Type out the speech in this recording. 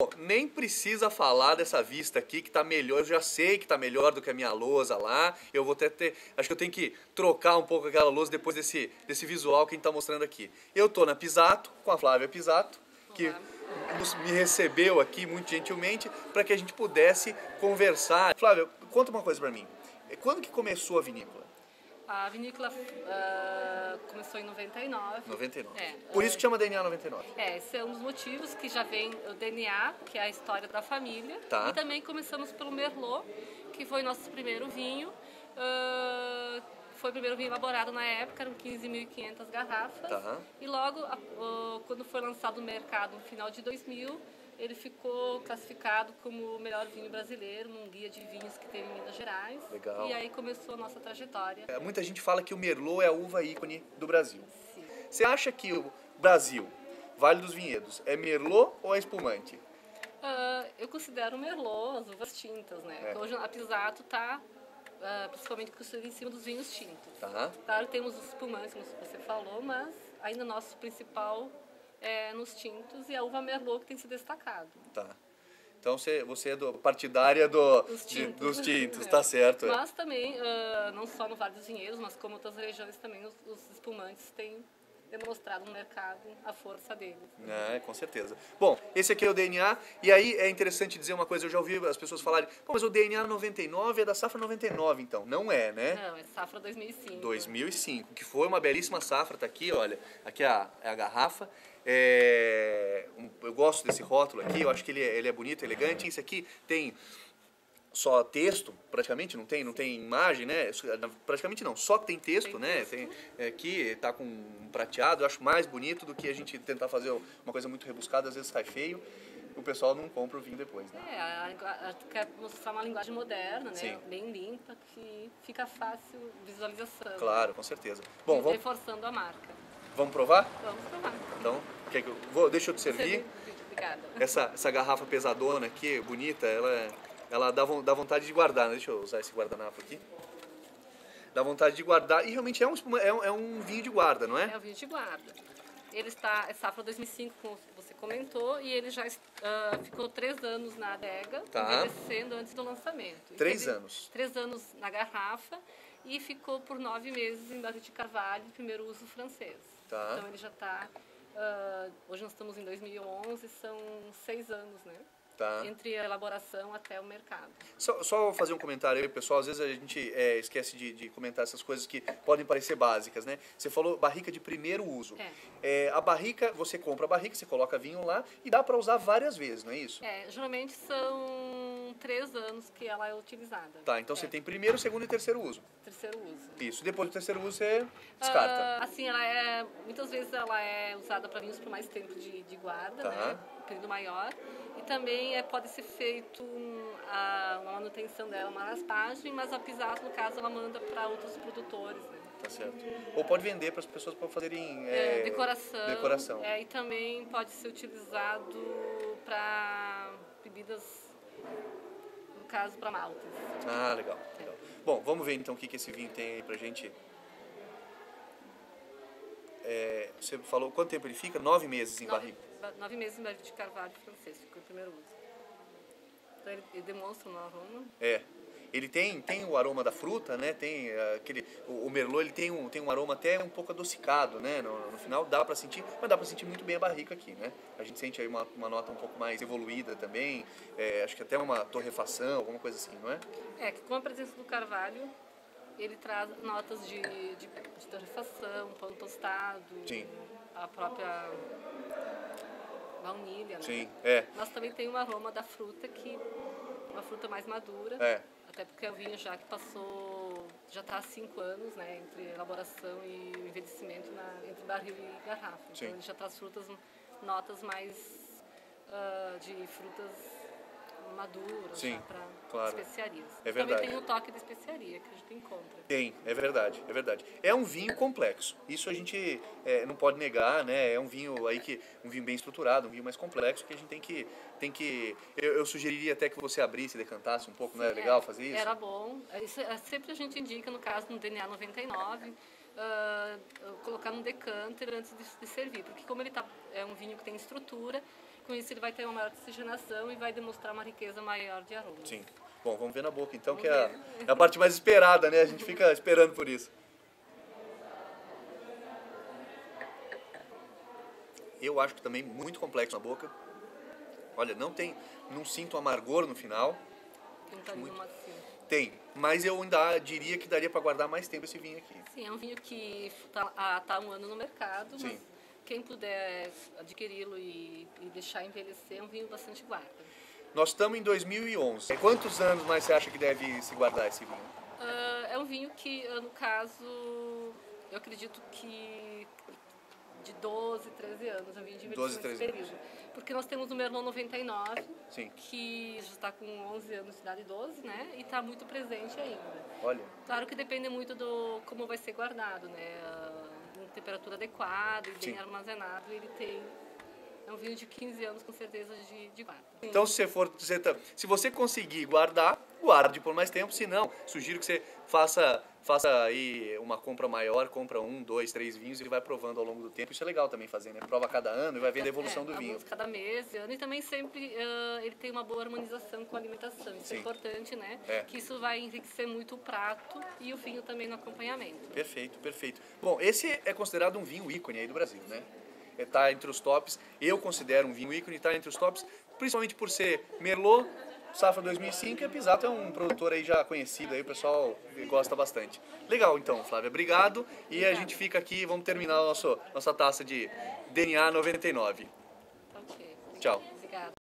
Nem precisa falar dessa vista aqui que tá melhor, eu já sei que tá melhor do que a minha lousa lá. Eu vou até ter, acho que eu tenho que trocar um pouco aquela lousa depois desse visual que a gente tá mostrando aqui. Eu tô na Pisato, com a Flávia Pisato, que me recebeu aqui muito gentilmente para que a gente pudesse conversar. Flávia, conta uma coisa para mim. Quando que começou a vinícola? A vinícola começou em 99. 99. Por isso que chama DNA 99. Esse é um dos motivos que já vem o DNA, que é a história da família. Tá. E também começamos pelo Merlot, que foi nosso primeiro vinho. Foi o primeiro vinho elaborado na época, eram 15.500 garrafas. Tá. E logo, quando foi lançado no mercado no final de 2000, ele ficou classificado como o melhor vinho brasileiro num guia de vinhos que tem em Minas Gerais. Legal. E aí começou a nossa trajetória. Muita gente fala que o Merlot é a uva ícone do Brasil. Sim. Você acha que o Brasil, Vale dos Vinhedos, é Merlot ou é espumante? Eu considero o Merlot as uvas tintas, né? Hoje a Pisato está principalmente construída em cima dos vinhos tintos. Tá. Claro, temos os espumantes, como você falou, mas ainda nosso principal é nos tintos e a uva Merlot que tem se destacado. Tá. Então você é partidária dos tintos, tá certo. Mas também, não só no Vale dos Vinhedos, mas como outras regiões também, os espumantes têm demonstrado no mercado a força deles. Com certeza. Bom, esse aqui é o DNA, e aí é interessante dizer uma coisa, eu já ouvi as pessoas falarem, pô, mas o DNA 99 é da safra 99, então. Não é, né? Não, é safra 2005. 2005, que foi uma belíssima safra, tá aqui, olha, aqui é a garrafa. Eu gosto desse rótulo aqui, eu acho que ele é bonito, elegante. Esse aqui tem só texto, praticamente, não tem imagem, né? Praticamente não, só tem texto, né? Tem, aqui tá com um prateado, eu acho mais bonito do que a gente tentar fazer uma coisa muito rebuscada, às vezes sai feio. O pessoal não compra o vinho depois, né? Quer mostrar uma linguagem moderna, né? Sim. Bem limpa, que fica fácil visualização. Claro, com certeza. Bom, vamos reforçando a marca. Vamos provar? Vamos provar. Então, deixa eu te servir. Obrigada. Essa garrafa pesadona aqui, bonita, ela dá vontade de guardar, né? Deixa eu usar esse guardanapo aqui. Dá vontade de guardar, e realmente é um vinho de guarda, não é? É um vinho de guarda. Ele é safra 2005, como você comentou, e ele já ficou 3 anos na adega, envelhecendo antes do lançamento. 3 anos? 3 anos na garrafa e ficou por 9 meses em barril de carvalho, de primeiro uso francês. Tá. Então ele já está... hoje nós estamos em 2011, são 6 anos, né? Tá. Entre a elaboração até o mercado. Só fazer um comentário aí, pessoal. Às vezes a gente esquece de comentar essas coisas que podem parecer básicas, né? Você falou barrica de primeiro uso. A barrica, você compra a barrica, você coloca vinho lá e dá para usar várias vezes, não é isso? Geralmente são 3 anos que ela é utilizada. Tá, então você tem primeiro, segundo e terceiro uso. Terceiro uso. Isso, depois do terceiro uso você descarta. Assim, muitas vezes ela é usada para vinhos por mais tempo de guarda, né? Período maior. E também pode ser feito uma manutenção dela, uma raspagem, mas a Pisato, no caso, ela manda para outros produtores, né? Tá certo. Ou pode vender para as pessoas para fazerem decoração. E também pode ser utilizado para bebidas, no caso, para maltes. Ah, legal. Bom, vamos ver então o que esse vinho tem aí pra gente. Você falou, quanto tempo ele fica? 9 meses em barrica. 9 meses em barril de carvalho francês, ficou o primeiro uso. Então ele demonstra um aroma. Ele tem o aroma da fruta, né? Tem o Merlot, ele tem um aroma até um pouco adocicado, né? No final dá para sentir, mas dá para sentir muito bem a barrica aqui, né? A gente sente aí uma nota um pouco mais evoluída também, acho que até uma torrefação, alguma coisa assim, não é? Que com a presença do carvalho, ele traz notas de torrefação, pão tostado, Sim. A própria baunilha, né? Sim, Mas também tem um aroma da fruta, uma fruta mais madura. Até porque é o vinho já que já está há 5 anos, né, entre elaboração e envelhecimento entre barril e garrafa. Então ele já traz notas mais de frutas maduras, para especiarias. É verdade. Também tem um toque de especiaria que a gente encontra. É verdade. É um vinho complexo. Isso a gente não pode negar, né? É um vinho aí um vinho bem estruturado, um vinho mais complexo que a gente tem que eu sugeriria até que você abrisse e decantasse um pouco, não é legal fazer isso? Era bom. Sempre a gente indica, no caso no DNA 99, colocar no decanter antes de servir, porque como é um vinho que tem estrutura, com isso ele vai ter uma maior oxigenação e vai demonstrar uma riqueza maior de aroma. Sim. Bom, vamos ver na boca então, que é a parte mais esperada, né? A gente fica esperando por isso. Eu acho que também muito complexo na boca. Olha, não sinto amargor no final. Tem um tanino macio. Tem, mas eu ainda diria que daria para guardar mais tempo esse vinho aqui. Sim, é um vinho que tá há um ano no mercado, Sim. mas quem puder adquiri-lo e deixar envelhecer, é um vinho bastante guarda. Nós estamos em 2011. Quantos anos mais você acha que deve se guardar esse vinho? É um vinho que, no caso, eu acredito que de 12, 13 anos, é um vinho de envelhecimento nesse período. Porque nós temos o Merlot 99, Sim. que já está com 11 anos de idade, 12, né? E está muito presente ainda. Olha. Claro que depende muito do como vai ser guardado, né? Em temperatura adequada e bem armazenado, ele tem... É um vinho de 15 anos, com certeza, de guarda. Então, se você conseguir guardar, guarde por mais tempo. Se não, sugiro que você faça aí uma compra maior, compra 1, 2, 3 vinhos e vai provando ao longo do tempo. Isso é legal também fazer, né? Prova cada ano e vai vendo a evolução do vinho. Cada mês, ano, e também sempre ele tem uma boa harmonização com a alimentação. Isso é importante, né? Que isso vai enriquecer muito o prato e o vinho também no acompanhamento. Perfeito, perfeito. Bom, esse é considerado um vinho ícone aí do Brasil, né? Está entre os tops, eu considero um vinho ícone, está entre os tops, principalmente por ser Merlot, safra 2005, e a Pisato é um produtor aí já conhecido, aí o pessoal gosta bastante. Legal então, Flávia, obrigado, e a gente fica aqui, vamos terminar a nossa taça de DNA 99. Ok. Tchau. Obrigada.